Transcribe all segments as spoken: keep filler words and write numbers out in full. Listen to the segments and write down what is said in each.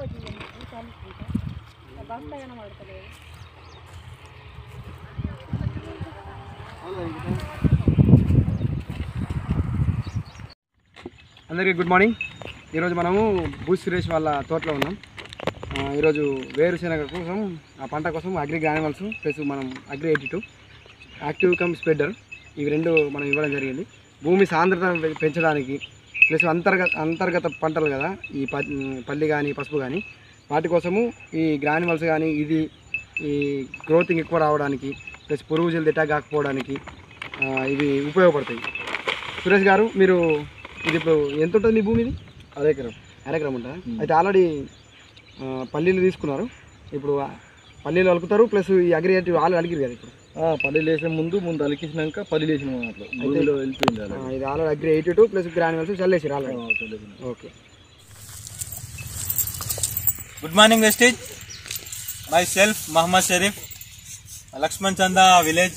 అందరికీ good morning. ఈరోజు మనము బూస్ సురేష్ వాళ్ళ తోటలో ఉన్నాం. ఈరోజు వేరుశెనగ కోసం ఆ పంట కోసం అగ్రి గ్రాన్యువల్స్ ప్లస్ మనం agri eighty two active cum spreader ఇవి రెండు మనం ఇవ్వడం జరిగింది. భూమి సాంద్రత పెంచడానికి ప్లస్ అంతర్గత అంతర్గత పంటలు కదా ఈ పల్లి కానీ పసుపు కానీ వాటి కోసము ఈ గ్రాన్యువల్స్ కానీ ఇది ఈ గ్రోతింగ్ ఎక్కువ రావడానికి ప్లస్ పురుగు జల్ది అటాక్ కాకపోవడానికి ఇవి ఉపయోగపడతాయి. సురేష్ గారు, మీరు ఇది ఇప్పుడు ఎంత ఉంటుంది మీ భూమి? ఇది అరెకరం అరెకరం ఉంటుంది. అయితే ఆల్రెడీ పల్లీలు తీసుకున్నారు, ఇప్పుడు పల్లీలు అలుకుతారు ప్లస్ ఈ అగ్రి ఆలు అలికిరు కదా. ఇప్పుడు పల్లీలు వేసే ముందు ముందు అలికించినాక పల్లీలు వేసిన అట్లా వెళ్ళిపోయింది. ఇది already agri eighty two plus granules చల్లేసారు already. Okay. Good morning Vestige. Myself Mohammed Sharif, Laxman Chanda village.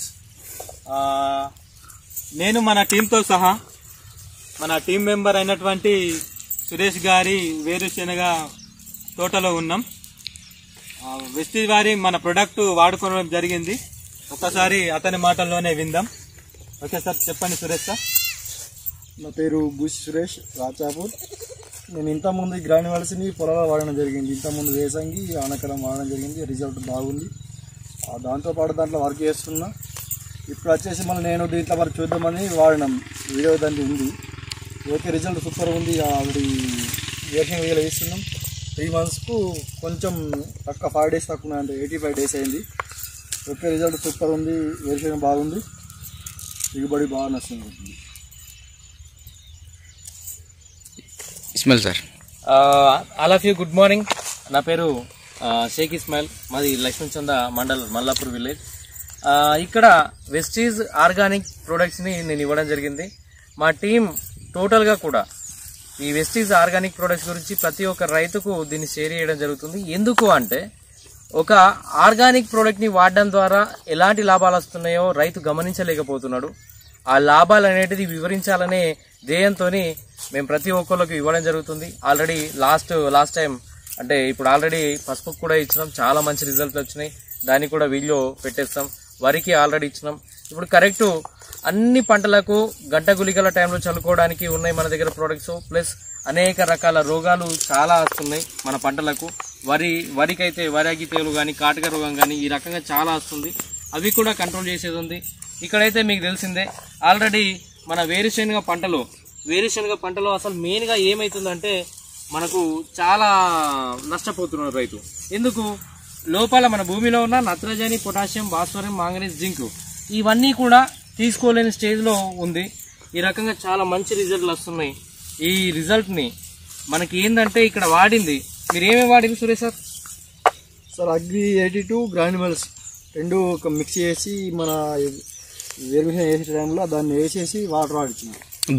నేను మన టీంతో సహా మన టీం మెంబర్ అయినటువంటి సురేష్ గారి వేరుశెనగ తోటలో ఉన్నాం. వెస్టేజ్ వారి మన ప్రొడక్ట్ వాడుకోవడం జరిగింది. ఒకసారి అతని మాటల్లోనే విందాం. ఓకే సార్, చెప్పండి సురేష్ సార్. నా పేరు బూసి సురేష్, రాచాపూర్. నేను ఇంతకుముందు గ్రాన్యువల్స్ని పొలాల్లో వాడడం జరిగింది. ఇంతకుముందు వేసంగి ఆనకరం వాడడం జరిగింది. రిజల్ట్ బాగుంది. దాంతోపాటు దాంట్లో వర్క్ చేస్తున్నా. ఇప్పుడు వచ్చేసి మళ్ళీ నేను దీంట్లో వరకు చూద్దామని వాడినాం. వీడియో దాన్ని ఉంది. ఓకే, రిజల్ట్ సూపర్ ఉంది. ఆల్రెడీ వేరుశెనగ వేలు వేస్తున్నాం. త్రీ మంత్స్కు కొంచెం తక్కువ ఫైవ్ డేస్ తక్కువ అంటే ఎయిటీ ఫైవ్ డేస్ అయింది. ఓకే, రిజల్ట్ సూపర్ ఉంది. వేరుశెనగ బాగుంది, దిగుబడి బాగా నచ్చింది. Ismail sir. All of you good morning. నా పేరు షేక్ ఇస్మాయిల్, మాది లక్ష్మణ్ చంద మండల్ మల్లాపూర్ విలేజ్. ఇక్కడ వెస్టీజ్ ఆర్గానిక్ ప్రొడక్ట్స్ని నేను ఇవ్వడం జరిగింది. మా టీం టోటల్గా కూడా ఈ వెస్టీజ్ ఆర్గానిక్ ప్రొడక్ట్స్ గురించి ప్రతి ఒక్క రైతుకు దీన్ని షేర్ చేయడం జరుగుతుంది. ఎందుకు అంటే ఒక ఆర్గానిక్ ప్రోడక్ట్ని వాడడం ద్వారా ఎలాంటి లాభాలు వస్తున్నాయో రైతు గమనించలేకపోతున్నాడు. ఆ లాభాలు అనేటిది వివరించాలనే ధ్యేయంతో మేము ప్రతి ఒక్కరికి ఇవ్వడం జరుగుతుంది. ఆల్రెడీ లాస్ట్ లాస్ట్ టైం అంటే ఇప్పుడు ఆల్రెడీ పసుపుకు కూడా ఇచ్చినాం, చాలా మంచి రిజల్ట్స్ వచ్చినాయి. దానికి కూడా వీడియో పెట్టేస్తాం. వరికి ఆల్రెడీ ఇచ్చినాం. ఇప్పుడు కరెక్ట్ అన్ని పంటలకు గంట గుళికల టైంలో చల్లుకోవడానికి ఉన్నాయి మన దగ్గర ప్రోడక్ట్స్. ప్లస్ అనేక రకాల రోగాలు చాలా వస్తున్నాయి మన పంటలకు. వరి వరికైతే వరి అగ్గి తెగులు కానీ కాటక రోగం కానీ ఈ రకంగా చాలా వస్తుంది. అవి కూడా కంట్రోల్ చేసేది ఉంది. ఇక్కడైతే మీకు తెలిసిందే ఆల్రెడీ మన వేరుశెనగ పంటలో వేరుశెనగ పంటలో అసలు మెయిన్గా ఏమవుతుందంటే మనకు చాలా నష్టపోతున్నారు రైతు. ఎందుకు? లోపల మన భూమిలో ఉన్న నత్రజని, పొటాషియం, భాస్వరం, మాంగనీస్, జింక్ ఇవన్నీ కూడా తీసుకోలేని స్టేజ్లో ఉంది. ఈ రకంగా చాలా మంచి రిజల్ట్లు వస్తున్నాయి. ఈ రిజల్ట్ని మనకి ఏంటంటే ఇక్కడ వాడింది మీరు ఏమేమి వాడింది Suresh sir? Sir agri eighty two granules రెండు ఒక మిక్స్ చేసి మన వేరుశెనగ వేసే టైంలో దాన్ని వేసేసి వాటర్ వాడిచ్చినాం.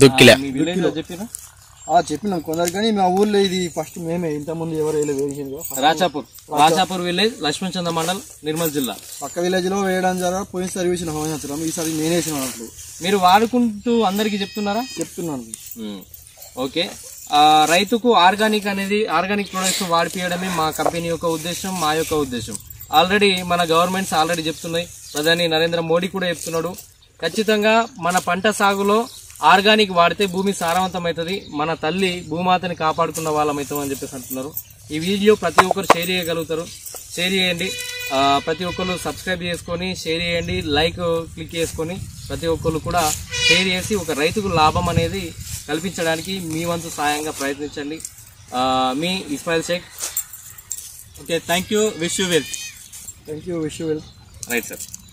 చెప్పినా చెప్పినాం కొందరు, కానీ మా ఊర్లో ఇది ఫస్ట్ మేమే. ఇంతకుముందు ఎవరు వేయలేదు వేరుశెనగ. రాచాపూర్ రాచాపూర్ విలేజ్, లక్ష్మణ్ చంద మండల్, నిర్మల్ జిల్లా. పక్క విలేజ్ లో వేయడం ద్వారా పోయినసారి వేసిన సంవత్సరం, ఈసారి నేనే వేసిన అట్లు. మీరు వాడుకుంటూ అందరికి చెప్తున్నారా? చెప్తున్నాను. ఓకే. రైతుకు ఆర్గానిక్ అనేది ఆర్గానిక్ ప్రొడక్ట్స్ వాడిపియడమే మా కంపెనీ యొక్క ఉద్దేశం, మా యొక్క ఉద్దేశం. ఆల్రెడీ మన గవర్నమెంట్స్ ఆల్రెడీ చెప్తున్నాయి. ప్రధాని నరేంద్ర మోడీ కూడా చెప్తున్నాడు. ఖచ్చితంగా మన పంట సాగులో ఆర్గానిక్ వాడితే భూమి సారవంతం అవుతుంది, మన తల్లి భూమాతని కాపాడుకున్న వాళ్ళం అవుతామని చెప్పేసి అంటున్నారు. ఈ వీడియో ప్రతి ఒక్కరు షేర్ చేయగలుగుతారు, షేర్ చేయండి. ప్రతి ఒక్కరు సబ్స్క్రైబ్ చేసుకొని షేర్ చేయండి, లైక్ క్లిక్ చేసుకొని ప్రతి ఒక్కరు కూడా షేర్ చేసి ఒక రైతుకు లాభం అనేది కల్పించడానికి మీ వంతు సాయంగా ప్రయత్నించండి. మీ Ismail Shaikh. Okay, thank you. Wish you well. Thank you. Wish you well. Right sir.